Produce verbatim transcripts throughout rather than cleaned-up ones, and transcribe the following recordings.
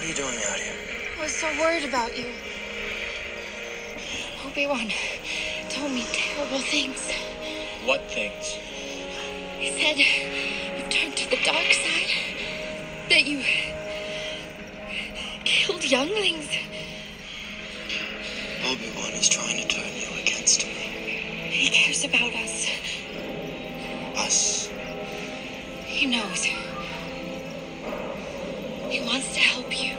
What are you doing out here? I was so worried about you. Obi-Wan told me terrible things. What things? He said you turned to the dark side. That you killed younglings. Obi-Wan is trying to turn you against me. He cares about us. Us? He knows. He wants to help you.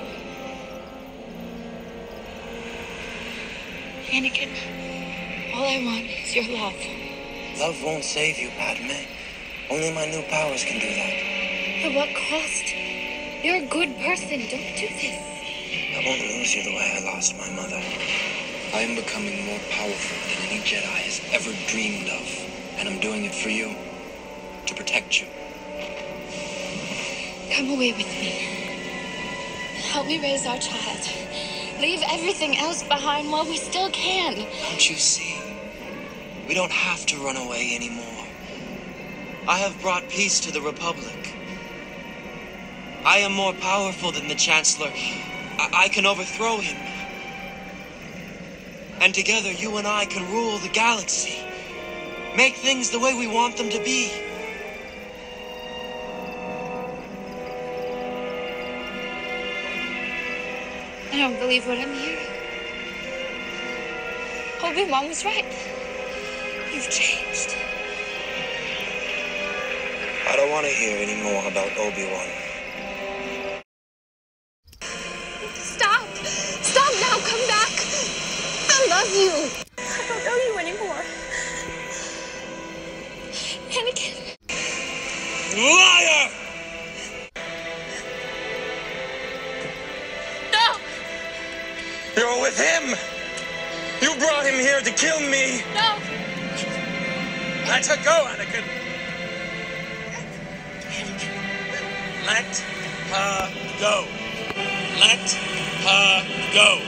Anakin, all I want is your love. Love won't save you, Padme. Only my new powers can do that. At what cost? You're a good person. Don't do this. I won't lose you the way I lost my mother. I am becoming more powerful than any Jedi has ever dreamed of. And I'm doing it for you. To protect you. Come away with me. Help me raise our child. Leave everything else behind while we still can. Don't you see? We don't have to run away anymore. I have brought peace to the Republic. I am more powerful than the Chancellor. I, I can overthrow him. And together, you and I can rule the galaxy. Make things the way we want them to be. I don't believe what I'm hearing. Obi-Wan was right. You've changed. I don't want to hear any more about Obi-Wan. Stop! Stop now! Come back! I love you! I don't know you anymore. Anakin. Liar! No! You're with him! You brought him here to kill me! No! Let her go, Anakin! Let her go! Let her go!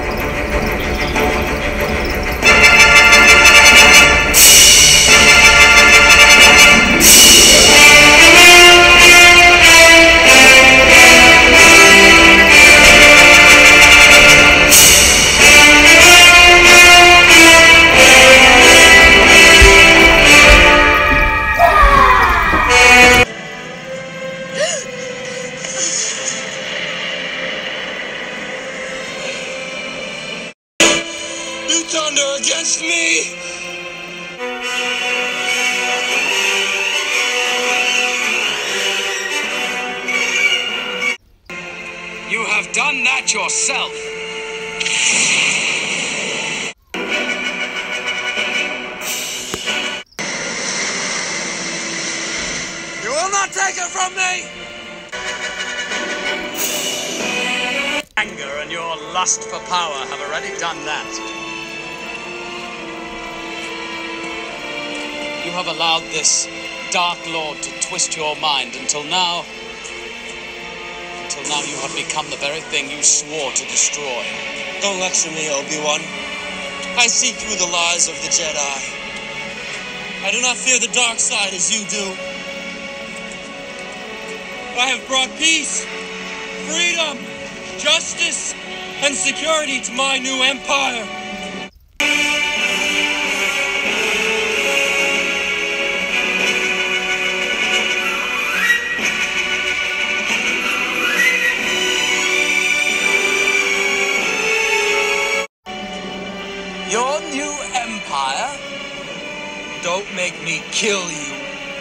Thunder against me! You have done that yourself. You will not take it from me! Anger and your lust for power have already done that. You have allowed this Dark Lord to twist your mind until now. Until now you have become the very thing you swore to destroy. Don't lecture me, Obi-Wan. I see through the lies of the Jedi. I do not fear the dark side as you do. I have brought peace, freedom, justice, and security to my new empire. Your new empire? Don't make me kill you.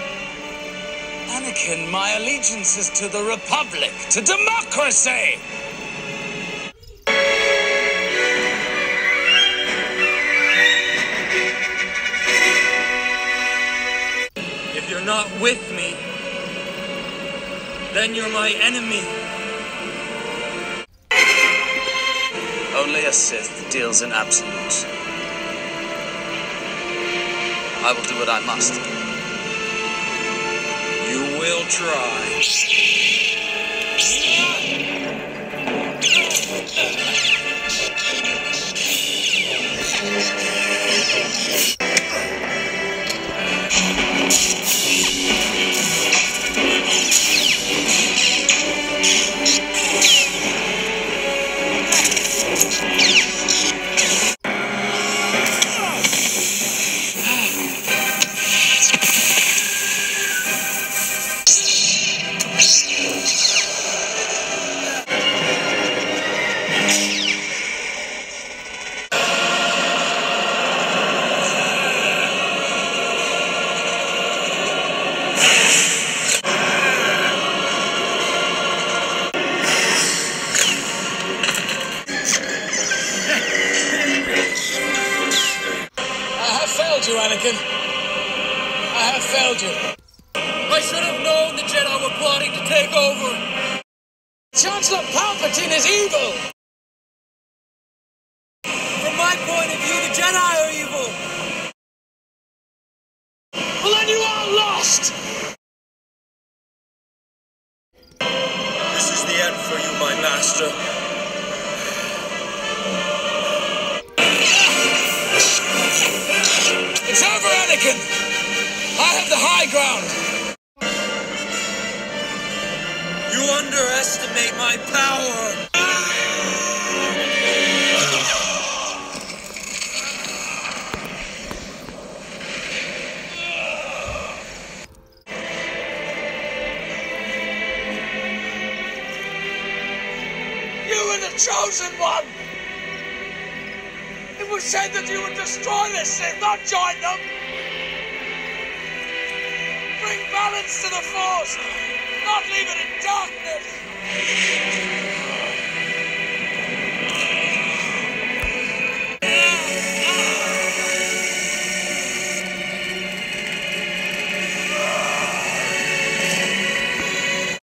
Anakin, my allegiance is to the Republic, to democracy! If you're not with me, then you're my enemy. Only a Sith deals in absolutes. I will do what I must. You will try. Chancellor Palpatine is evil! From my point of view, the Jedi are evil! Well, then you are lost! This is the end for you, my master. It's over, Anakin! I have the high ground! You underestimate my power! You were the chosen one! It was said that you would destroy the Sith, not join them! Bring balance to the Force, not leave it in darkness!